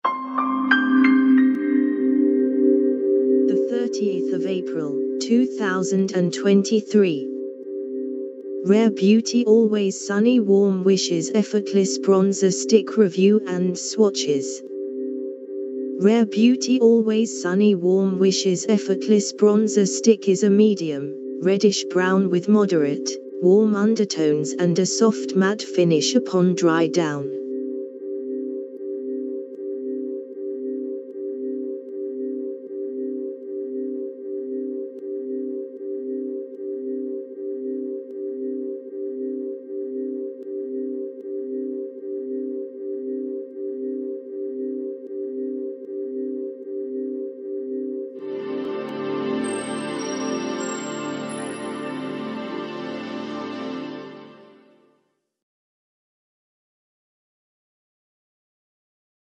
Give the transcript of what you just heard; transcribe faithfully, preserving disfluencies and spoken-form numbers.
The thirtieth of April, two thousand twenty-three. Rare Beauty Always Sunny Warm Wishes Effortless Bronzer Stick Review and Swatches. Rare Beauty Always Sunny Warm Wishes Effortless Bronzer Stick is a medium, reddish brown with moderate, warm undertones and a soft matte finish upon dry down.